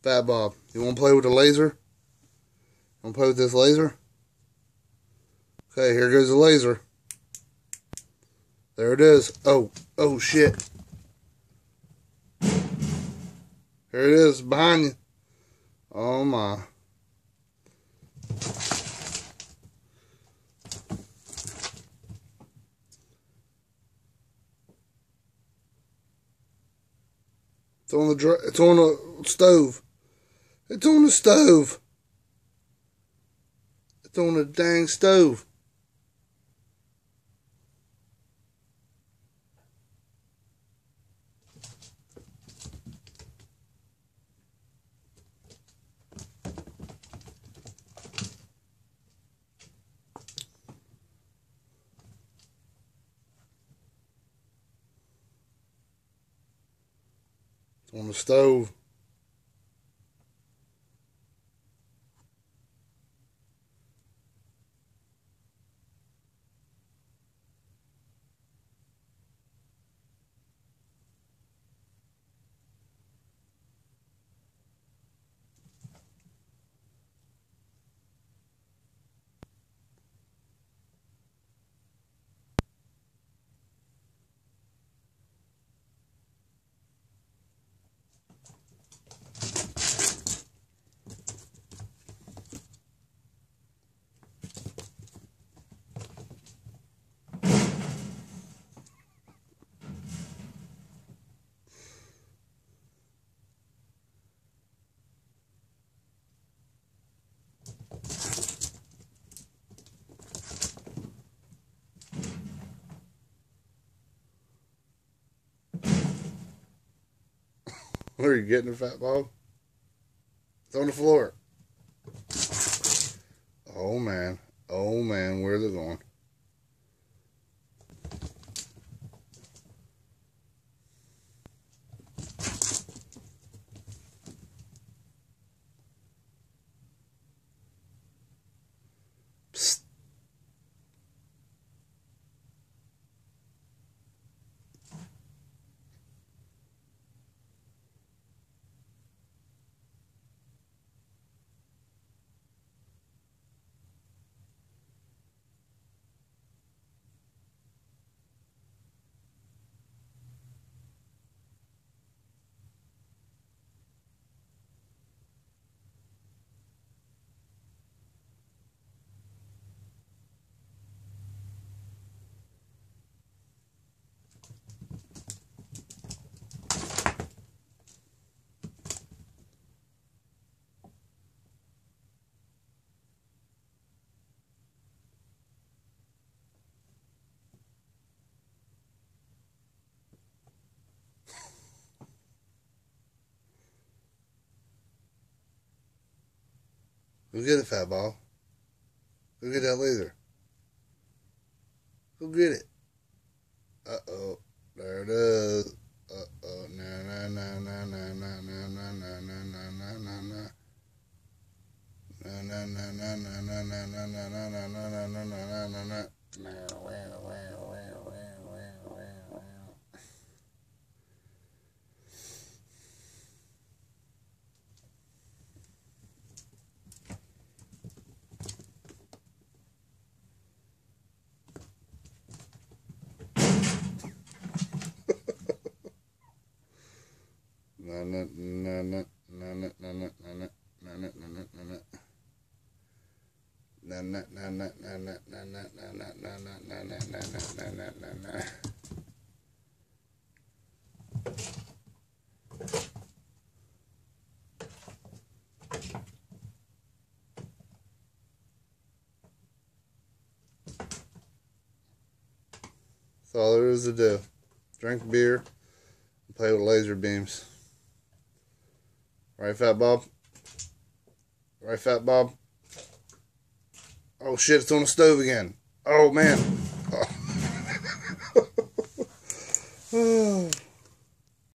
Fat Bob, you want to play with the laser? Want to play with this laser? Okay, here goes the laser. There it is. Oh shit. Here it is, behind you. Oh my. It's on the stove. It's on the stove. It's on the dang stove. It's on the stove. Where are you getting it, Fat Bob? It's on the floor. Oh man. Oh man, where's it going? Psst. Go get it, Fat Bob. Go get that laser. Go get it. Uh-oh. There it is. Uh-oh. Na na na na na na na na na na na na na na. Na na na na na na na na na na na na na na na na. That's all there is to do. Drink beer and play with laser beams. Right, Fat Bob? Right, Fat Bob? Oh shit, it's on the stove again. Oh man. Oh.